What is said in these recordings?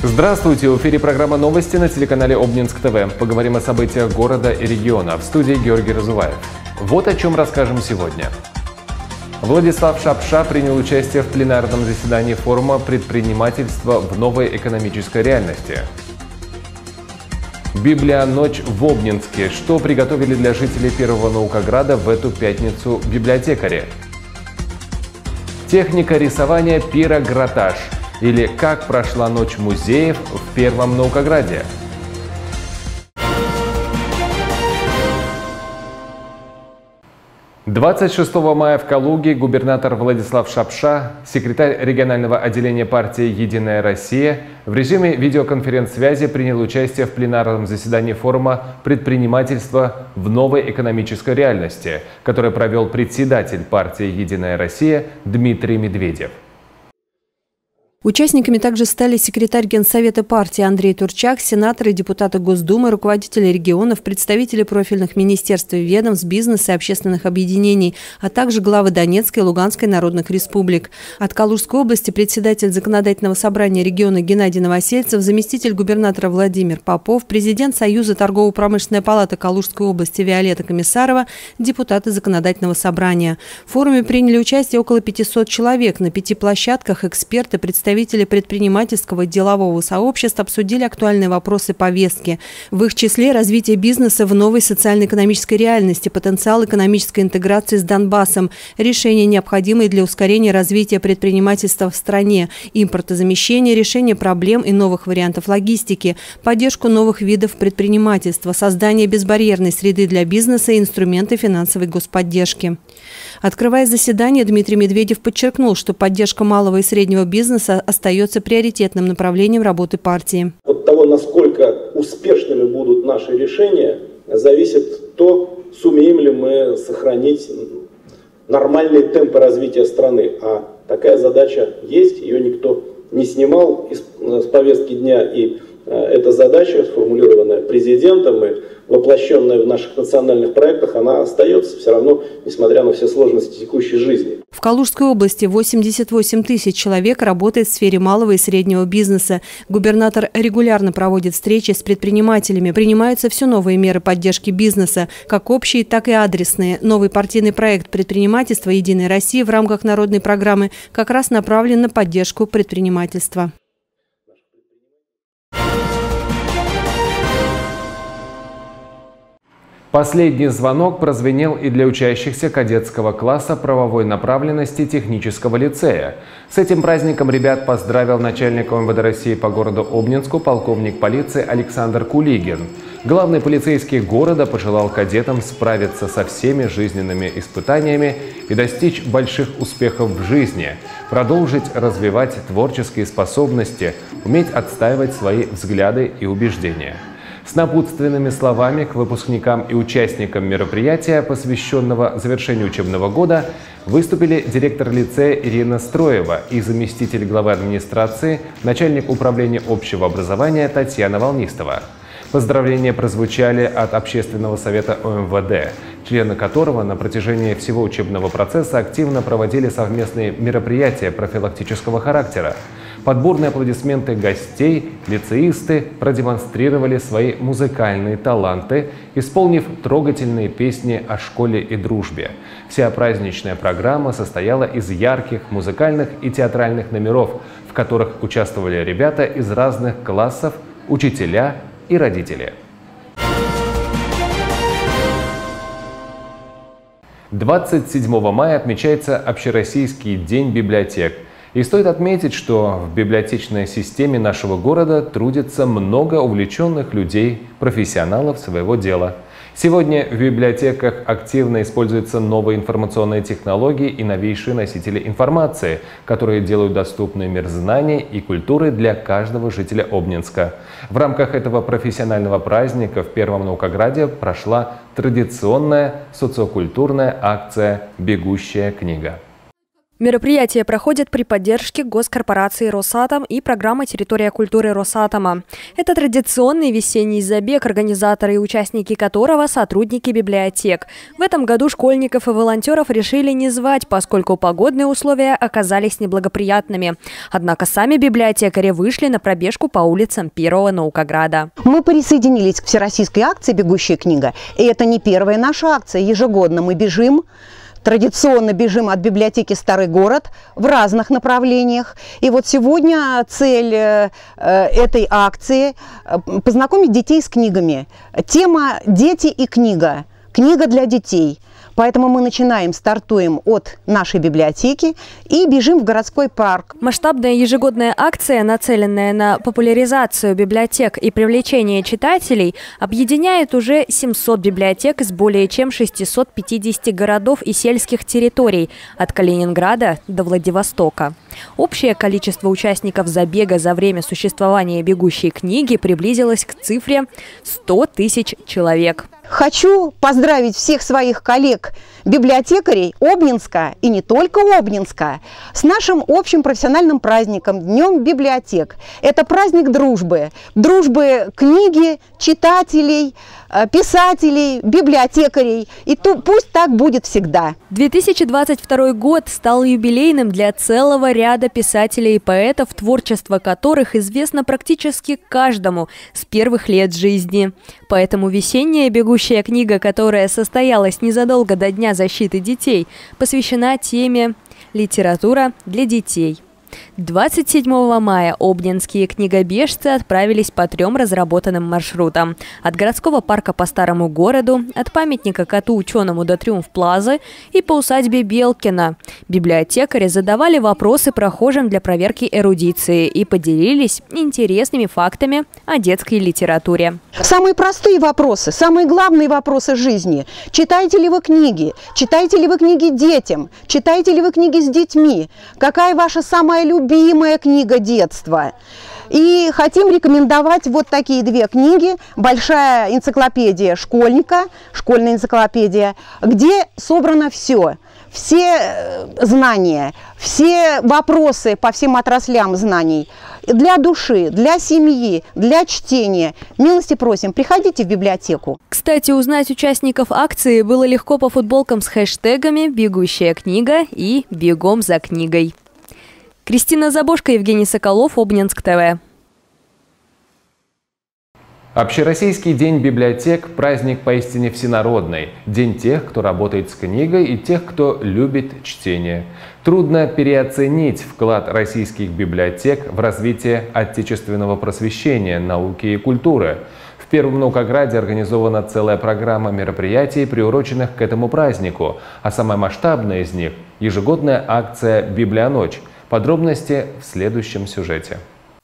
Здравствуйте! В эфире программа «Новости» на телеканале Обнинск ТВ. Поговорим о событиях города и региона. В студии Георгий Разуваев. Вот о чем расскажем сегодня. Владислав Шапша принял участие в пленарном заседании форума «Предпринимательство в новой экономической реальности». Библионочь в Обнинске. Что приготовили для жителей Первого Наукограда в эту пятницу библиотекари? Техника рисования пирогратаж. Или как прошла ночь музеев в Первом Наукограде. «26 мая в Калуге губернатор Владислав Шапша, секретарь регионального отделения партии «Единая Россия» в режиме видеоконференц-связи принял участие в пленарном заседании форума «Предпринимательство в новой экономической реальности», который провел председатель партии «Единая Россия» Дмитрий Медведев. Участниками также стали секретарь Генсовета партии Андрей Турчак, сенаторы, депутаты Госдумы, руководители регионов, представители профильных министерств и ведомств, бизнеса и общественных объединений, а также главы Донецкой и Луганской народных республик. От Калужской области председатель Законодательного собрания региона Геннадий Новосельцев, заместитель губернатора Владимир Попов, президент Союза торгово-промышленной палаты Калужской области Виолетта Комиссарова, депутаты Законодательного собрания. В форуме приняли участие около 500 человек. На 5 площадках эксперты, представители предпринимательского и делового сообщества обсудили актуальные вопросы повестки. В их числе развитие бизнеса в новой социально-экономической реальности, потенциал экономической интеграции с Донбассом, решения, необходимые для ускорения развития предпринимательства в стране, импортозамещение, решение проблем и новых вариантов логистики, поддержку новых видов предпринимательства, создание безбарьерной среды для бизнеса и инструменты финансовой господдержки. Открывая заседание, Дмитрий Медведев подчеркнул, что поддержка малого и среднего бизнеса остается приоритетным направлением работы партии. От того, насколько успешными будут наши решения, зависит то, сумеем ли мы сохранить нормальные темпы развития страны. А такая задача есть, ее никто не снимал с повестки дня. И эта задача, сформулированная президентом и воплощенная в наших национальных проектах, она остается все равно, несмотря на все сложности текущей жизни. В Калужской области 88 тысяч человек работает в сфере малого и среднего бизнеса. Губернатор регулярно проводит встречи с предпринимателями. Принимаются все новые меры поддержки бизнеса, как общие, так и адресные. Новый партийный проект предпринимательства «Единой России» в рамках народной программы как раз направлен на поддержку предпринимательства. Последний звонок прозвенел и для учащихся кадетского класса правовой направленности технического лицея. С этим праздником ребят поздравил начальник МВД России по городу Обнинску полковник полиции Александр Кулигин. Главный полицейский города пожелал кадетам справиться со всеми жизненными испытаниями и достичь больших успехов в жизни, продолжить развивать творческие способности, уметь отстаивать свои взгляды и убеждения. С напутственными словами к выпускникам и участникам мероприятия, посвященного завершению учебного года, выступили директор лицея Ирина Строева и заместитель главы администрации, начальник управления общего образования Татьяна Волнистова. Поздравления прозвучали от Общественного совета ОМВД, члены которого на протяжении всего учебного процесса активно проводили совместные мероприятия профилактического характера. Под бурные аплодисменты гостей лицеисты продемонстрировали свои музыкальные таланты, исполнив трогательные песни о школе и дружбе. Вся праздничная программа состояла из ярких музыкальных и театральных номеров, в которых участвовали ребята из разных классов, учителя и родители. 27 мая отмечается Общероссийский день библиотек. И стоит отметить, что в библиотечной системе нашего города трудится много увлеченных людей, профессионалов своего дела. Сегодня в библиотеках активно используются новые информационные технологии и новейшие носители информации, которые делают доступный мир знаний и культуры для каждого жителя Обнинска. В рамках этого профессионального праздника в Первом Наукограде прошла традиционная социокультурная акция «Бегущая книга». Мероприятие проходит при поддержке госкорпорации «Росатом» и программы «Территория культуры Росатома». Это традиционный весенний забег, организаторы и участники которого – сотрудники библиотек. В этом году школьников и волонтеров решили не звать, поскольку погодные условия оказались неблагоприятными. Однако сами библиотекари вышли на пробежку по улицам Первого Наукограда. Мы присоединились к всероссийской акции «Бегущая книга». И это не первая наша акция. Ежегодно мы бежим. Традиционно бежим от библиотеки «Старый город» в разных направлениях. И вот сегодня цель этой акции – познакомить детей с книгами. Тема «Дети и книга». Книга для детей. Поэтому мы стартуем от нашей библиотеки и бежим в городской парк. Масштабная ежегодная акция, нацеленная на популяризацию библиотек и привлечение читателей, объединяет уже 700 библиотек из более чем 650 городов и сельских территорий, от Калининграда до Владивостока. Общее количество участников забега за время существования «Бегущей книги» приблизилось к цифре 100 тысяч человек. Хочу поздравить всех своих коллег-библиотекарей Обнинска и не только Обнинска с нашим общим профессиональным праздником – Днем библиотек. Это праздник дружбы. Дружбы книги, читателей, писателей, библиотекарей. И пусть так будет всегда. 2022 год стал юбилейным для целого ряда писателей и поэтов, творчество которых известно практически каждому с первых лет жизни. Поэтому весенняя «Бегущая книга», которая состоялась незадолго до Дня защиты детей, посвящена теме «Литература для детей». 27 мая обнинские книгобежцы отправились по 3 разработанным маршрутам. От городского парка по Старому городу, от памятника коту-ученому до Триумф-Плазы и по усадьбе Белкина. Библиотекари задавали вопросы прохожим для проверки эрудиции и поделились интересными фактами о детской литературе. Самые простые вопросы, самые главные вопросы жизни. Читаете ли вы книги? Читаете ли вы книги детям? Читаете ли вы книги с детьми? Какая ваша самая любимая книга детства? И хотим рекомендовать вот такие 2 книги. Большая энциклопедия школьника, школьная энциклопедия, где собрано все. Все знания, все вопросы по всем отраслям знаний. Для души, для семьи, для чтения. Милости просим, приходите в библиотеку. Кстати, узнать участников акции было легко по футболкам с хэштегами «Бегущая книга» и «Бегом за книгой». Кристина Забошко, Евгений Соколов, Обнинск ТВ. Общероссийский день библиотек – праздник поистине всенародный. День тех, кто работает с книгой, и тех, кто любит чтение. Трудно переоценить вклад российских библиотек в развитие отечественного просвещения, науки и культуры. В Первом Наукограде организована целая программа мероприятий, приуроченных к этому празднику, а самая масштабная из них – ежегодная акция «Библионочь». Подробности в следующем сюжете.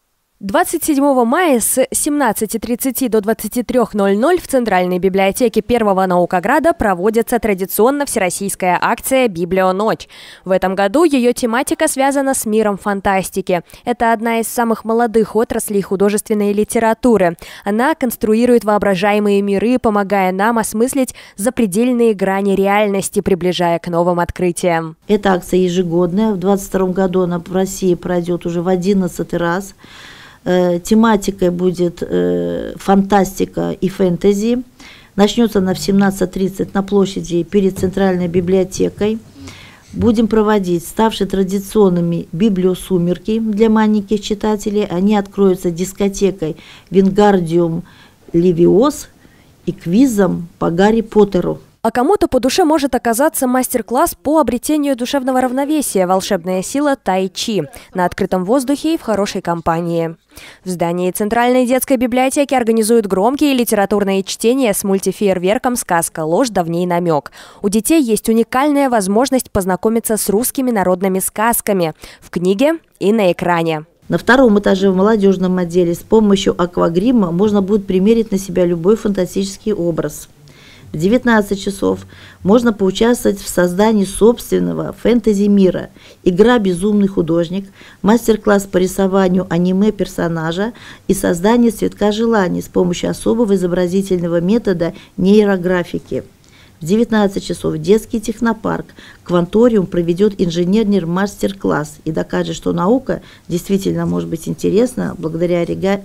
27 мая с 17:30 до 23:00 в Центральной библиотеке Первого Наукограда проводится традиционно всероссийская акция «Библионочь». В этом году ее тематика связана с миром фантастики. Это одна из самых молодых отраслей художественной литературы. Она конструирует воображаемые миры, помогая нам осмыслить запредельные грани реальности, приближая к новым открытиям. Эта акция ежегодная. В 2022 году она в России пройдет уже в 11-й раз. Тематикой будет фантастика и фэнтези. Начнется она в 17:30 на площади перед Центральной библиотекой. Будем проводить ставшие традиционными библиосумерки для маленьких читателей. Они откроются дискотекой «Вингардиум Левиос» и квизом по Гарри Поттеру. А кому-то по душе может оказаться мастер-класс по обретению душевного равновесия «Волшебная сила тай-чи» на открытом воздухе и в хорошей компании. В здании Центральной детской библиотеки организуют громкие литературные чтения с мультифейерверком «Сказка, ложь, давний намек». У детей есть уникальная возможность познакомиться с русскими народными сказками в книге и на экране. На 2-м этаже в молодежном отделе с помощью аквагрима можно будет примерить на себя любой фантастический образ. В 19 часов можно поучаствовать в создании собственного фэнтези-мира. Игра «Безумный художник», мастер-класс по рисованию аниме-персонажа и создание цветка желаний с помощью особого изобразительного метода нейрографики. В 19 часов детский технопарк «Кванториум» проведет инженерный мастер-класс и докажет, что наука действительно может быть интересна благодаря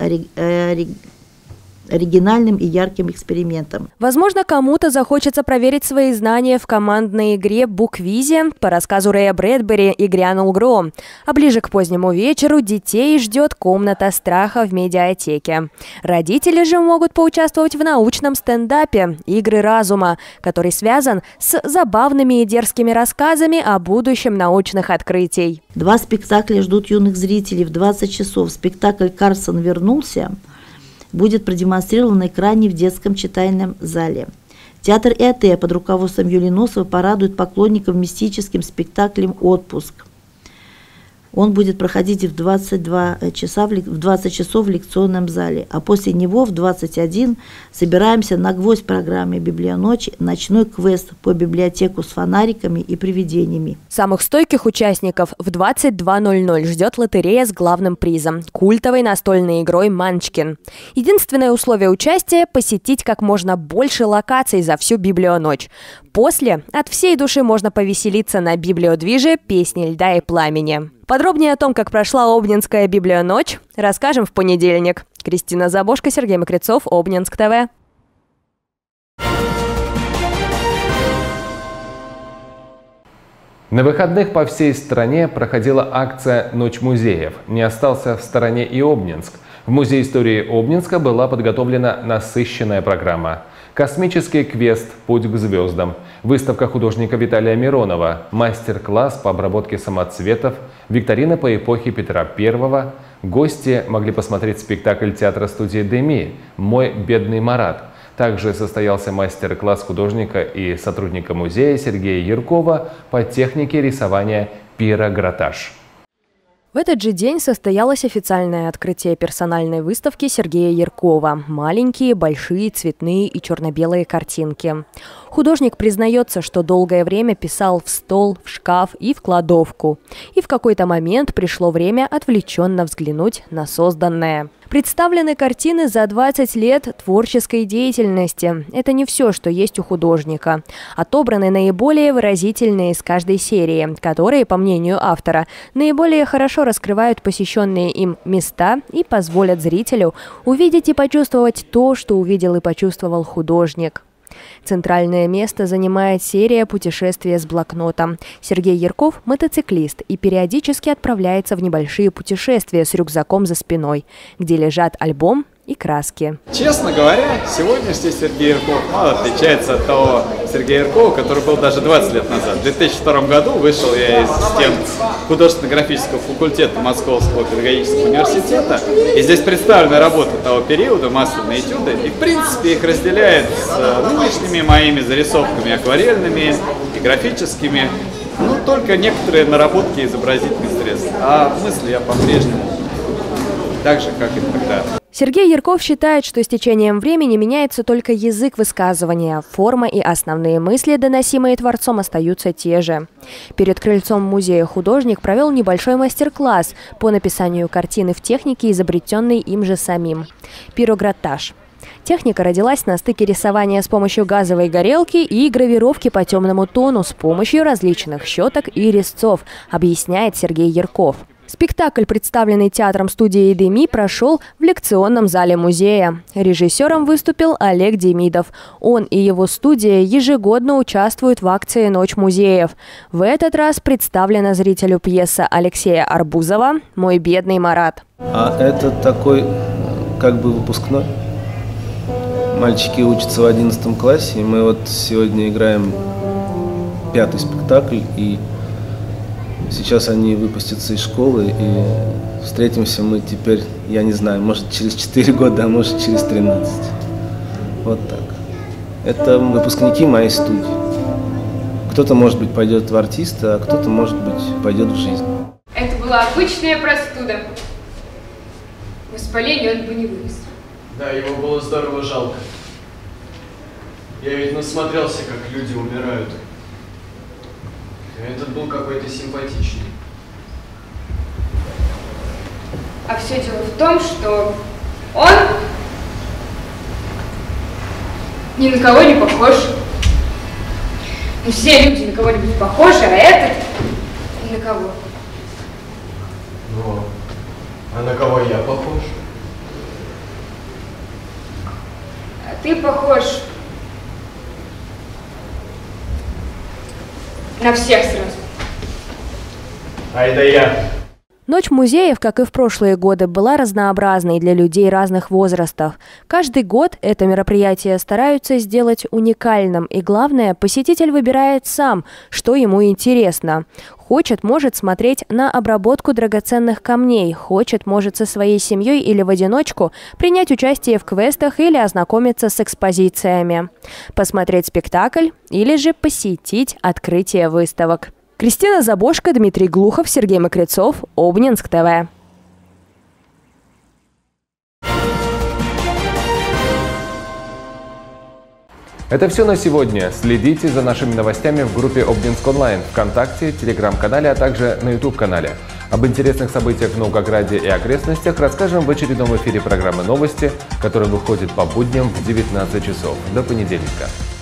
оригинальным и ярким экспериментам. Возможно, кому-то захочется проверить свои знания в командной игре «Буквизе» по рассказу Рэя Брэдбери «И грянул гром». А ближе к позднему вечеру детей ждет комната страха в медиатеке. Родители же могут поучаствовать в научном стендапе «Игры разума», который связан с забавными и дерзкими рассказами о будущем научных открытий. 2 спектакля ждут юных зрителей в 20 часов. Спектакль «Карлсон вернулся» будет продемонстрирован на экране в детском читальном зале. Театр ИАТ под руководством Юлии Носовой порадует поклонников мистическим спектаклем «Отпуск». Он будет проходить в 20 часов в лекционном зале, а после него в 21 собираемся на гвоздь программы «Библионочь» ночной квест по библиотеку с фонариками и привидениями. Самых стойких участников в 22:00 ждет лотерея с главным призом – культовой настольной игрой «Манчкин». Единственное условие участия – посетить как можно больше локаций за всю «Библионочь». После от всей души можно повеселиться на библиодвиже «Песни льда и пламени». Подробнее о том, как прошла Обнинская Библионочь, расскажем в понедельник. Кристина Забошко, Сергей Мокрецов, Обнинск ТВ. На выходных по всей стране проходила акция «Ночь музеев». Не остался в стороне и Обнинск. В Музее истории Обнинска была подготовлена насыщенная программа. Космический квест «Путь к звездам», выставка художника Виталия Миронова, мастер-класс по обработке самоцветов, викторина по эпохе Петра I. Гости могли посмотреть спектакль театра-студии «Деми» «Мой бедный Марат». Также состоялся мастер-класс художника и сотрудника музея Сергея Яркова по технике рисования пирогратаж. В этот же день состоялось официальное открытие персональной выставки Сергея Яркова «Маленькие, большие, цветные и черно-белые картинки». Художник признается, что долгое время писал в стол, в шкаф и в кладовку. И в какой-то момент пришло время отвлеченно взглянуть на созданное. Представлены картины за 20 лет творческой деятельности. Это не все, что есть у художника. Отобраны наиболее выразительные из каждой серии, которые, по мнению автора, наиболее хорошо раскрывают посещенные им места и позволят зрителю увидеть и почувствовать то, что увидел и почувствовал художник. Центральное место занимает серия «Путешествия с блокнотом». Сергей Ярков – мотоциклист и периодически отправляется в небольшие путешествия с рюкзаком за спиной, где лежат альбом и краски. Честно говоря, сегодняшний Сергей Ярков мало отличается от того Сергея Яркова, который был даже 20 лет назад. В 2002 году вышел я из стен художественно-графического факультета Московского педагогического университета. И здесь представлены работы того периода, масляные этюды. И в принципе их разделяет с нынешними моими зарисовками акварельными и графическими. Ну, только некоторые наработки изобразительных средств. А мысли я по-прежнему так же, как и тогда. Сергей Ярков считает, что с течением времени меняется только язык высказывания, форма и основные мысли, доносимые творцом, остаются те же. Перед крыльцом музея художник провел небольшой мастер-класс по написанию картины в технике, изобретенной им же самим – пирогратаж. Техника родилась на стыке рисования с помощью газовой горелки и гравировки по темному тону с помощью различных щеток и резцов, объясняет Сергей Ярков. Спектакль, представленный театром-студией «Деми», прошел в лекционном зале музея. Режиссером выступил Олег Демидов. Он и его студия ежегодно участвуют в акции «Ночь музеев». В этот раз представлена зрителю пьеса Алексея Арбузова «Мой бедный Марат». А это такой как бы выпускной. Мальчики учатся в 11 классе, и мы вот сегодня играем 5-й спектакль, и сейчас они выпустятся из школы, и встретимся мы теперь, я не знаю, может через 4 года, а может через 13. Вот так. Это выпускники моей студии. Кто-то, может быть, пойдет в артисты, а кто-то, может быть, пойдет в жизнь. Это была обычная простуда. Воспаление он бы не вынес. Да, его было здорово жалко. Я ведь насмотрелся, как люди умирают. Этот был какой-то симпатичный. А все дело в том, что он ни на кого не похож. Ну, все люди на кого-нибудь похожи, а этот на кого? Ну, а на кого я похож? А ты похож на всех сразу. Ай да я. Ночь музеев, как и в прошлые годы, была разнообразной для людей разных возрастов. Каждый год это мероприятие стараются сделать уникальным, и главное, посетитель выбирает сам, что ему интересно. Хочет, может смотреть на обработку драгоценных камней, хочет, может со своей семьей или в одиночку принять участие в квестах или ознакомиться с экспозициями, посмотреть спектакль или же посетить открытие выставок. Кристина Забошко, Дмитрий Глухов, Сергей Мокрецов, Обнинск ТВ. Это все на сегодня. Следите за нашими новостями в группе Обнинск онлайн, ВКонтакте, Телеграм-канале, а также на YouTube-канале. Об интересных событиях в Новгороде и окрестностях расскажем в очередном эфире программы «Новости», которая выходит по будням в 19 часов. До понедельника.